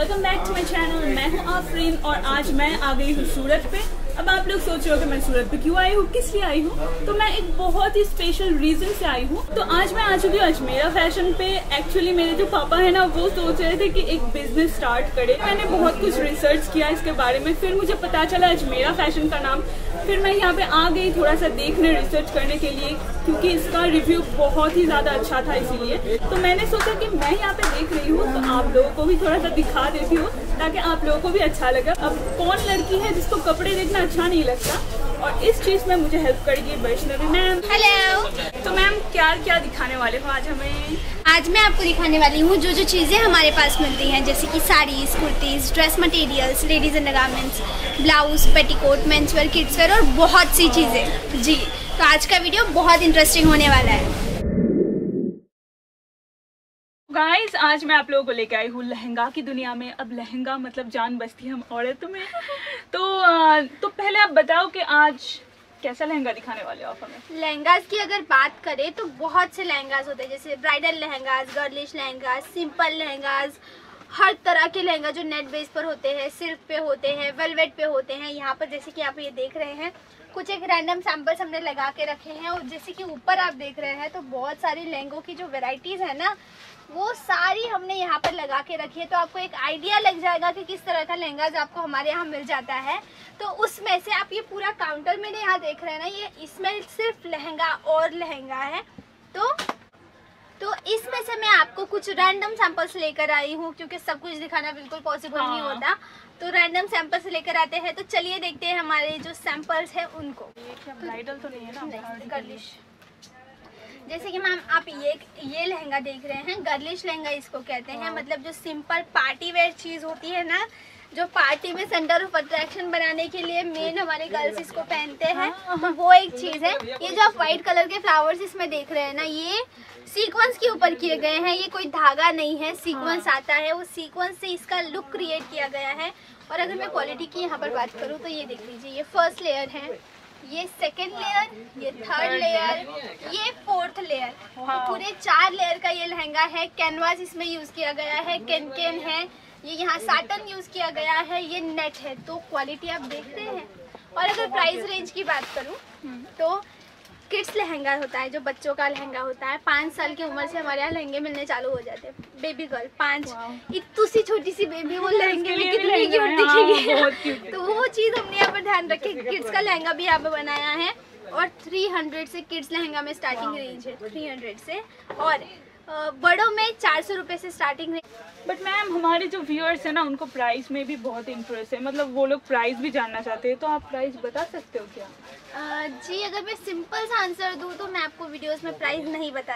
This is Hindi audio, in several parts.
Welcome back to my channel. मैं हूँ आफरीन और आज मैं आ गई हूँ सूरत पे। अब आप लोग सोच रहे हो कि मैं सूरत पे क्यों आई हूँ, किस लिए आई हूँ, तो मैं एक बहुत ही स्पेशल रीजन से आई हूँ। तो आज मैं आ चुकी हूँ अजमेरा फैशन पे। एक्चुअली मेरे जो पापा है ना, वो सोच रहे थे कि एक बिजनेस स्टार्ट करे। मैंने बहुत कुछ रिसर्च किया इसके बारे में, फिर मुझे पता चला अजमेरा फैशन का नाम। फिर मैं यहाँ पे आ गई थोड़ा सा देखने, रिसर्च करने के लिए, क्योंकि इसका रिव्यू बहुत ही ज्यादा अच्छा था। इसीलिए तो मैंने सोचा कि मैं यहाँ पे देख रही हूँ तो आप लोगों को भी थोड़ा सा दिखा देती हूँ ताकि आप लोगों को भी अच्छा लगे। अब कौन लड़की है जिसको कपड़े देखना अच्छा नहीं लगता, और इस चीज में मुझे हेल्प करेगी वैष्णवी मैम। हेलो। तो मैम क्या क्या दिखाने वाले हो आज हमें? आज मैं आपको दिखाने वाली हूँ जो जो चीज़ें हमारे पास मिलती हैं, जैसे कि saris, kurtis, dress materials, ladies undergarments, blouse, petticoat, menswear, kidswear और बहुत सी चीज़ें। जी, तो आज का वीडियो बहुत इंटरेस्टिंग होने वाला है। गाइस, आज मैं आप लोगों को लेके आई हूँ लहंगा की दुनिया में। अब लहंगा मतलब जान बसती है हम औरतों में। तो पहले आप बताओ कि आज कैसा लहंगा दिखाने वाले हो आप हमें? लहंगास की अगर बात करें तो बहुत से लहंगास होते हैं, जैसे bridal lehengas, girlish lehengas, simple lehengas, हर तरह के लहंगा जो नेट बेस पर होते हैं, सिल्क पे होते हैं, वेलवेट पे होते हैं। यहाँ पर जैसे कि आप ये देख रहे हैं, कुछ एक रैंडम सैंपल्स हमने लगा के रखे हैं। और जैसे कि ऊपर आप देख रहे हैं तो बहुत सारी लहंगों की जो वेराइटीज़ है ना, वो सारी हमने यहाँ पर लगा के रखी है। तो आपको एक आइडिया लग जाएगा कि किस तरह का लहंगा आपको हमारे यहाँ मिल जाता है। तो उसमें से आप ये पूरा काउंटर मेरे यहाँ देख रहे हैं ना, ये इसमें सिर्फ लहंगा और लहंगा है। तो इसमें से मैं आपको कुछ रैंडम सैंपल्स लेकर आई हूँ, क्योंकि सब कुछ दिखाना बिल्कुल पॉसिबल नहीं होता। तो रैंडम सैंपल्स लेकर आते हैं। तो चलिए देखते हैं हमारे जो सैंपल्स हैं उनको। ये क्या ब्राइडल तो नहीं है ना? नहीं, गर्लिश। जैसे कि मैम आप ये लहंगा देख रहे हैं, गर्लिश लहंगा इसको कहते हैं। मतलब जो सिंपल पार्टी वेयर चीज़ होती है ना, जो पार्टी में सेंटर ऑफ अट्रैक्शन बनाने के लिए मेन हमारे गर्ल्स इसको पहनते हैं, तो वो एक चीज़ है। ये जो आप व्हाइट कलर के फ्लावर्स इसमें देख रहे हैं ना, ये सीक्वेंस के ऊपर किए गए हैं। ये कोई धागा नहीं है, सीक्वेंस आता है, वो सीक्वेंस से इसका लुक क्रिएट किया गया है। और अगर मैं क्वालिटी की यहाँ पर बात करूँ तो ये देख लीजिए, ये फर्स्ट लेयर है, ये सेकेंड लेयर, ये थर्ड लेयर, ये फोर्थ लेयर। तो पूरे 4 लेयर का ये लहंगा है। कैनवास इसमें यूज किया गया है, कैन है, ये यहाँ साटन यूज किया गया है, ये नेट है। तो क्वालिटी आप देख रहे हैं। और अगर प्राइस रेंज की बात करूँ तो किड्स लहंगा होता है, जो बच्चों का लहंगा होता है। 5 साल की उम्र से हमारे यहाँ लहंगे मिलने चालू हो जाते हैं। बेबी गर्ल 5, इतनी सी छोटी सी बेबी, वो लहंगे में कितनी क्यूट दिखेगी। तो वो चीज़ हमने यहाँ पर ध्यान रखे। किड्स का लहंगा भी यहाँ पे बनाया है। और 300 से किड्स लहंगा में स्टार्टिंग रेंज है, 300 से। और बड़ों में 400 रुपये से स्टार्टिंग रेंज। बट मैम, हमारे जो व्यूअर्स है ना, उनको प्राइस में भी बहुत इंटरेस्ट है। मतलब वो लोग प्राइस भी जानना चाहते हैं, तो आप प्राइस बता सकते हो क्या? जी, अगर मैं सिंपल सा आंसर दूँ तो मैं आपको वीडियोस में प्राइस नहीं बता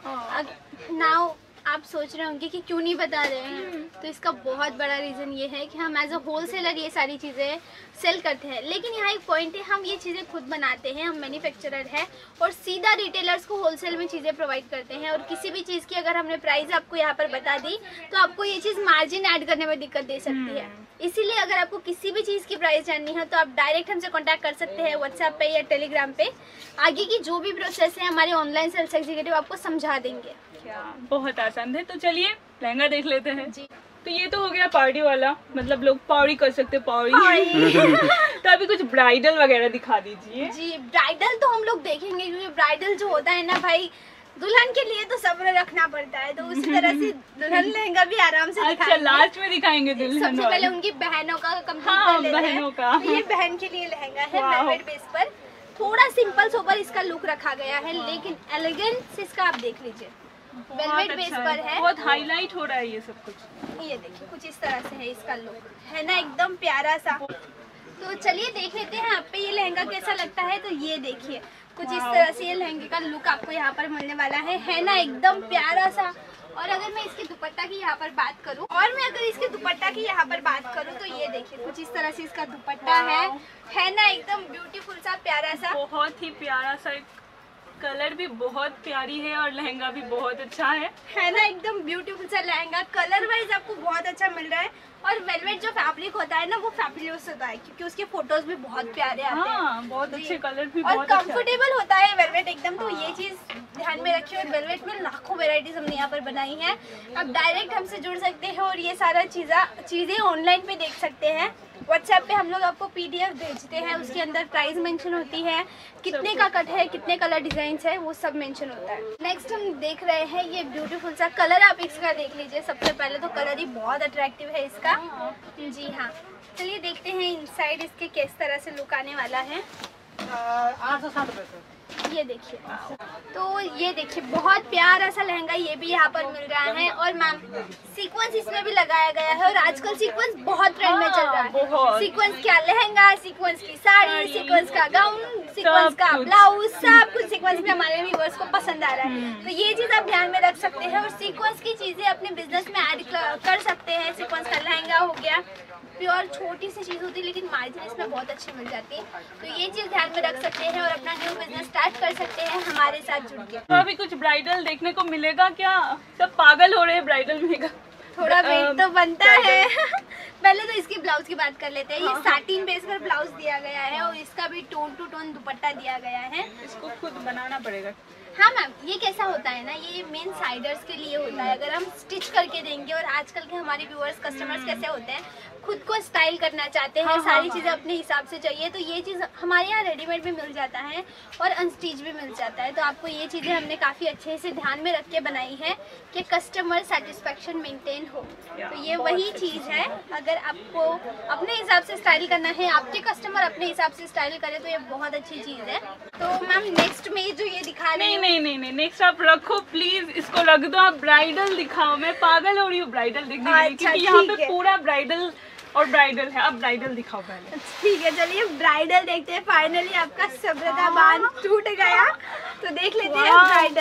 सकती। नाउ आप सोच रहे होंगे कि क्यों नहीं बता रहे हैं, तो इसका बहुत बड़ा रीज़न ये है कि हम एज अ होलसेलर ये सारी चीज़ें सेल करते हैं। लेकिन यहाँ एक पॉइंट है, हम ये चीज़ें खुद बनाते हैं, हम मैन्युफैक्चरर हैं और सीधा रिटेलर्स को होलसेल में चीज़ें प्रोवाइड करते हैं। और किसी भी चीज़ की अगर हमने प्राइस आपको यहाँ पर बता दी तो आपको ये चीज़ मार्जिन ऐड करने में दिक्कत दे सकती है। इसीलिए अगर आपको किसी भी चीज़ की प्राइस जाननी है तो आप डायरेक्ट हमसे कॉन्टैक्ट कर सकते हैं व्हाट्सएप पे या टेलीग्राम पे। आगे की जो भी प्रोसेस है हमारे ऑनलाइन सेल्स एग्जीक्यूटिव आपको समझा देंगे। क्या बहुत आसान है। तो चलिए लहंगा देख लेते हैं जी। तो ये तो हो गया पार्टी वाला, मतलब लोग पौड़ी कर सकते हैं, पौड़ी। तो अभी कुछ ब्राइडल वगैरह दिखा दीजिए। जी, ब्राइडल तो हम लोग देखेंगे, क्योंकि ब्राइडल जो होता है ना भाई, दुल्हन के लिए तो सब्र रखना पड़ता है। तो उसी तरह से दुल्हन लहंगा भी आराम से अच्छा, लास्ट में दिखाएंगे दुल्हन। सबसे पहले उनकी बहनों का कंप्लीट कर लेते हैं। बहनों का। तो ये बहन के लिए लहंगा है, वेलवेट बेस पर। थोड़ा सिंपल सोबर इसका लुक रखा गया है, लेकिन एलिगेंस इसका आप देख लीजिए, वेलवेट बेस पर है। बहुत हाईलाइट हो रहा है ये सब कुछ। ये देखिए, कुछ इस तरह से है इसका लुक, है ना, एकदम प्यारा सा। तो चलिए देख लेते हैं आप पे ये लहंगा कैसा लगता है। तो ये देखिए, कुछ इस तरह से ये लहंगे का लुक आपको यहाँ पर मिलने वाला है ना, एकदम प्यारा सा। और अगर मैं इसके दुपट्टा की यहाँ पर बात करूँ तो ये देखिए, कुछ इस तरह से इसका दुपट्टा है ना, एकदम ब्यूटीफुल सा, प्यारा सा, बहुत ही प्यारा सा एक कलर भी बहुत प्यारी है और लहंगा भी बहुत अच्छा है ना, एकदम ब्यूटीफुल सा लहंगा, कलर वाइज आपको बहुत अच्छा मिल रहा है। और वेलवेट जो फैब्रिक होता है ना वो फैबुलस होता है क्योंकि उसके फोटोज भी बहुत प्यारे आते हैं, बहुत अच्छे कलर भी और बहुत कंफर्टेबल होता है वेलवेट एकदम। तो ये चीज ध्यान में रखिए। और वेलवेट में लाखों वेराइटीज हमने यहाँ पर बनाई हैं। आप डायरेक्ट हमसे जुड़ सकते हैं और ये सारा चीजें ऑनलाइन पे देख सकते हैं। व्हाट्सएप पे हम लोग आपको PDF भेजते हैं, उसके अंदर प्राइस मेंशन होती है, कितने का कट है, कितने कलर डिजाइन है, वो सब मेंशन होता है। नेक्स्ट हम देख रहे हैं ये ब्यूटीफुल सा कलर, आप इसका देख लीजिए। सबसे पहले तो कलर ही बहुत अट्रैक्टिव है इसका। जी हाँ, चलिए देखते हैं इनसाइड इसके किस तरह से लुक आने वाला है। 860 रुपए से ये देखिए, तो ये देखिए बहुत प्यारा सा लहंगा ये भी यहाँ पर मिल रहा है। और मैम सीक्वेंस इसमें भी लगाया गया है और आजकल सीक्वेंस बहुत ट्रेंड में चल रहा है। सीक्वेंस क्या लहंगा, सीक्वेंस की साड़ी, सीक्वेंस का गाउन, सीक्वेंस का ब्लाउज, सब कुछ सीक्वेंस में हमारे व्यूअर्स को पसंद आ रहा है। तो ये चीज आप ध्यान में रख सकते हैं और सीक्वेंस की चीजें अपने बिजनेस में ऐड कर सकते हैं। सीक्वेंस का लहंगा हो गया, प्योर छोटी सी चीज होती है लेकिन मार्जिन इसमें बहुत अच्छी मिल जाती है। तो ये चीज ध्यान में रख सकते हैं और अपना न्यू बिजनेस स्टार्ट कर सकते हैं हमारे साथ जुड़ के। तो अभी कुछ ब्राइडल देखने को मिलेगा क्या? सब पागल हो रहे हैं ब्राइडल में। थोड़ा वेट तो बनता है। पहले तो इसकी ब्लाउज की बात कर लेते हैं। ये साटिन बेस पर ब्लाउज दिया गया है और इसका भी टोन टू टोन दुपट्टा दिया गया है। इसको खुद बनाना पड़ेगा। हाँ मैम, ये कैसा होता है ना, ये मेन साइडर्स के लिए होता है। अगर हम स्टिच करके देंगे, और आजकल के हमारे व्यूअर्स कस्टमर्स कैसे होते हैं, खुद को स्टाइल करना चाहते हैं, सारी चीज़ें अपने हिसाब से चाहिए, तो ये चीज़ हमारे यहाँ रेडीमेड भी मिल जाता है और अनस्टिच भी मिल जाता है। तो आपको ये चीज़ें हमने काफ़ी अच्छे से ध्यान में रख के बनाई है कि कस्टमर सेटिस्फेक्शन मेंटेन हो। तो ये वही चीज़ है। अगर आपको अपने हिसाब से स्टाइल करना है, आपके कस्टमर अपने हिसाब से स्टाइल करे, तो ये बहुत अच्छी चीज़ है। तो मैम नेक्स्ट में जो ये दिखा रहे हैं, नहीं, नेक्स्ट आप रखो प्लीज, इसको रख दो। आप ब्राइडल दिखाओ। मैं पागल हो रही हूँ ब्राइडल देखने के लिए, क्योंकि यहाँ पे पूरा ब्राइडल और ब्राइडल है। अब ब्राइडल दिखाओ पहले। ठीक है, चलिए ब्राइडल देखते हैं। फाइनली आपका सब्र का बांध टूट गया, तो देख लेते हैं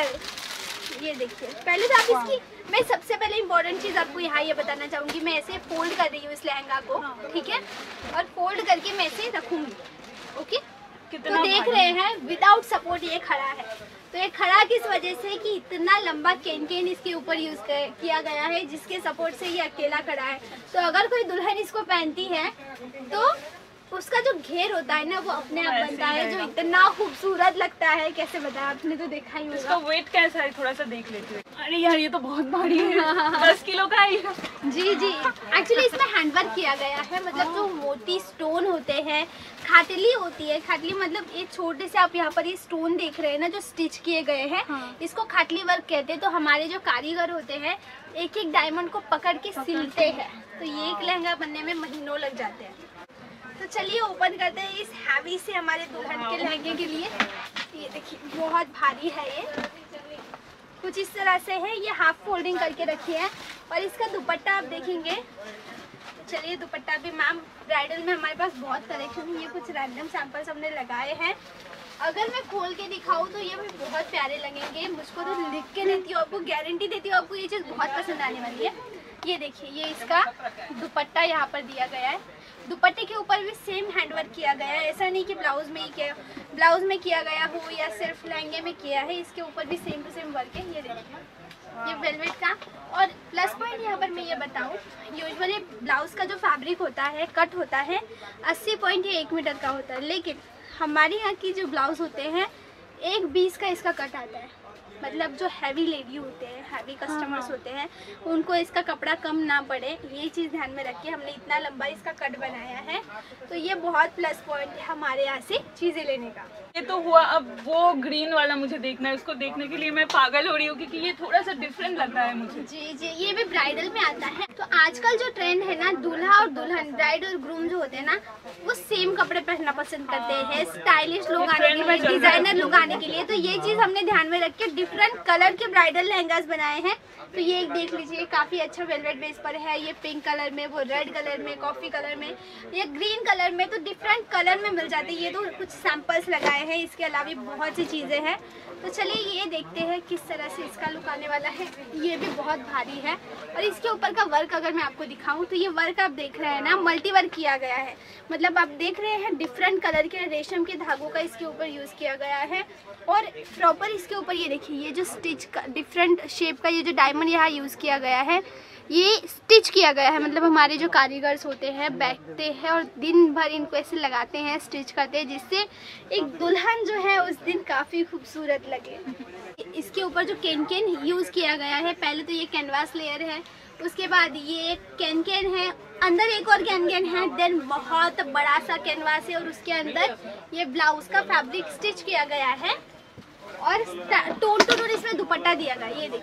ब्राइडल। ये देखिए, पहले तो आप इसकी, मैं सबसे पहले इम्पोर्टेंट चीज़ आपको यहाँ ये बताना चाहूँगी। मैं ऐसे फोल्ड कर रही हूँ इस लहंगा को, ठीक है, और फोल्ड करके मैं ऐसे रखूँगी। ओके, तो देख रहे हैं विदाउट सपोर्ट ये खड़ा है। तो ये खड़ा किस वजह से कि इतना लंबा केन इसके ऊपर यूज किया गया है, जिसके सपोर्ट से ये अकेला खड़ा है। तो अगर कोई दुल्हन इसको पहनती है तो उसका जो घेर होता है ना वो अपने आप बनता है, जो इतना खूबसूरत लगता है। कैसे बताया, आपने तो देखा ही होगा। इसका वेट कैसा है थोड़ा सा देख लेते हैं। अरे यार ये तो बहुत भारी है। 10 किलो का है। जी, एक्चुअली इसमें हैंडवर्क किया गया है। मतलब जो मोती स्टोन होते हैं, खाटली होती है। खाटली मतलब ये छोटे से आप यहाँ पर ये स्टोन देख रहे हैं ना, जो स्टिच किए गए हैं, इसको खाटली वर्क कहते हैं। तो हमारे जो कारीगर होते हैं एक एक डायमंड को पकड़ के सिलते हैं। तो ये एक लहंगा बनने में महीनों लग जाते हैं। तो चलिए ओपन करते हैं इस हैवी से हमारे दुल्हन के लहंगे के लिए। ये देखिए बहुत भारी है ये, कुछ इस तरह से है। ये हाफ फोल्डिंग करके रखी है। और इसका दुपट्टा आप देखेंगे। चलिए दुपट्टा भी मैम, ब्राइडल में हमारे पास बहुत कलेक्शन है। ये कुछ रैंडम सैंपल्स हमने लगाए हैं। अगर मैं खोल के दिखाऊँ तो ये भी बहुत प्यारे लगेंगे। मुझको तो लिख के देती हूँ, आपको गारंटी देती हूँ, आपको ये चीज़ बहुत पसंद आने वाली है। ये देखिए, ये इसका दुपट्टा यहाँ पर दिया गया है। दुपट्टे के ऊपर भी सेम हैंडवर्क किया गया है। ऐसा नहीं कि ब्लाउज में किया गया हो या सिर्फ लहंगे में किया है। इसके ऊपर भी सेम टू सेम वर्क है। ये देखिए, ये वेलवेट का। और प्लस पॉइंट यहाँ पर मैं ये बताऊँ, यूजुअली ब्लाउज का जो फैब्रिक होता है, कट होता है 80 पॉइंट या 1 मीटर का होता है। लेकिन हमारे यहाँ की जो ब्लाउज होते हैं 1:20 का इसका कट आता है। मतलब जो हैवी लेडी होते हैं, हैवी कस्टमर्स होते हैं, उनको इसका कपड़ा कम ना पड़े, ये चीज़ ध्यान में रख के हमने इतना लंबा इसका कट बनाया है। तो ये बहुत प्लस पॉइंट है हमारे यहाँ से चीज़ें लेने का। ये तो हुआ, अब वो ग्रीन वाला मुझे देखना है। उसको देखने के लिए मैं पागल हो रही हूँ क्योंकि ये थोड़ा सा डिफरेंट लग रहा है मुझे। जी, ये भी ब्राइडल में आता है। तो आजकल जो ट्रेंड है ना, दूल्हा और दुल्हन, ब्राइड और ग्रूम जो होते हैं ना, वो सेम कपड़े पहनना पसंद करते हैं। स्टाइलिश लोग आने के लिए, डिजाइनर लोग आने के लिए। तो ये चीज़ हमने ध्यान में रख के डिफरेंट कलर के ब्राइडल लहंगास बनाए हैं। तो ये एक देख लीजिए, काफ़ी अच्छा वेलवेट बेस पर है। ये पिंक कलर में, वो रेड कलर में, कॉफ़ी कलर में, ये ग्रीन कलर में। तो डिफरेंट कलर में मिल जाते हैं। ये तो कुछ सैंपल्स लगाए हैं, इसके अलावा बहुत सी चीज़ें हैं। तो चलिए ये देखते हैं किस तरह से इसका लुक आने वाला है। ये भी बहुत भारी है और इसके ऊपर का वर्क अगर मैं आपको दिखाऊं तो ये वर्क आप देख रहे हैं ना, मल्टी वर्क किया गया है। मतलब आप देख रहे हैं डिफरेंट कलर के रेशम के धागों का इसके ऊपर यूज़ किया गया है और प्रॉपर इसके ऊपर ये देखिए ये जो स्टिच का डिफरेंट शेप का ये जो डायमंड यहाँ यूज़ किया गया है, ये स्टिच किया गया है। मतलब हमारे जो कारीगर्स होते हैं बैठते हैं और दिन भर इनको ऐसे लगाते हैं, स्टिच करते हैं, जिससे एक दुल्हन जो है उस दिन काफ़ी खूबसूरत लगे। इसके ऊपर जो कैन यूज़ किया गया है, पहले तो ये कैनवास लेयर है, उसके बाद ये कैन है, अंदर एक और कैन है, देन बहुत बड़ा सा कैनवास है और उसके अंदर ये ब्लाउज का फैब्रिक स्टिच किया गया है और टोन टू टोन इसमें दुपट्टा दिया गया है। ये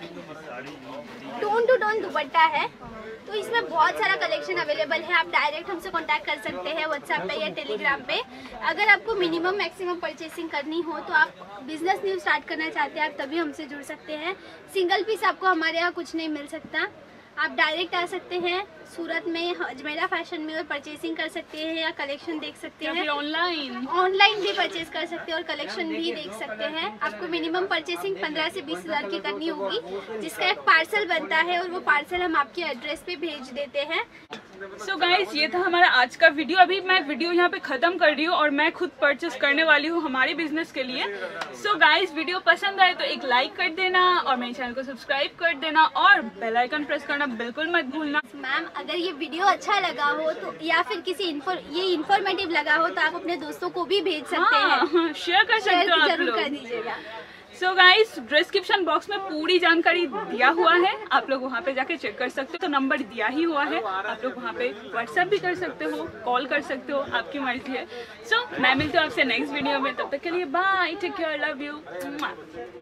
देखिए टोन टू टोन दुपट्टा है। तो इसमें बहुत सारा कलेक्शन अवेलेबल है। आप डायरेक्ट हमसे कांटेक्ट कर सकते हैं व्हाट्सएप पे या टेलीग्राम पे। अगर आपको मिनिमम मैक्सिमम परचेसिंग करनी हो तो आप बिजनेस न्यू स्टार्ट करना चाहते हैं, आप तभी हमसे जुड़ सकते हैं। सिंगल पीस आपको हमारे यहाँ कुछ नहीं मिल सकता। आप डायरेक्ट आ सकते हैं सूरत में अजमेरा फैशन में और परचेसिंग कर सकते हैं या कलेक्शन देख सकते हैं। ऑनलाइन भी परचेज कर सकते हैं और कलेक्शन भी देख सकते हैं। आपको मिनिमम परचेसिंग 15 से 20 हज़ार की करनी होगी, जिसका एक पार्सल बनता है और वो पार्सल हम आपके एड्रेस पे भेज देते हैं। सो गाइस, ये था हमारा आज का वीडियो। अभी मैं वीडियो यहाँ पे खत्म कर रही हूँ और मैं खुद परचेस करने वाली हूँ हमारे बिजनेस के लिए। सो गाइस, वीडियो पसंद आए तो एक लाइक कर देना और मेरे चैनल को सब्सक्राइब कर देना और बेल आइकन प्रेस करना बिल्कुल मत भूलना। मैम, अगर ये वीडियो अच्छा लगा हो तो या फिर किसी ये इन्फॉर्मेटिव लगा हो तो आप अपने दोस्तों को भी भेज सकते हैं, शेयर कर सकते हो आप लोग। कर दीजिएगा। सो गाइस, डिस्क्रिप्शन बॉक्स में पूरी जानकारी दिया हुआ है, आप लोग वहाँ पे जाके चेक कर सकते हो। तो नंबर दिया ही हुआ है, आप लोग वहाँ पे व्हाट्सएप भी कर सकते हो, कॉल कर सकते हो, आपकी मर्जी है। सो मैं मिलती हूँ आपसे नेक्स्ट वीडियो में, तब तक के लिए bye, take care, love you.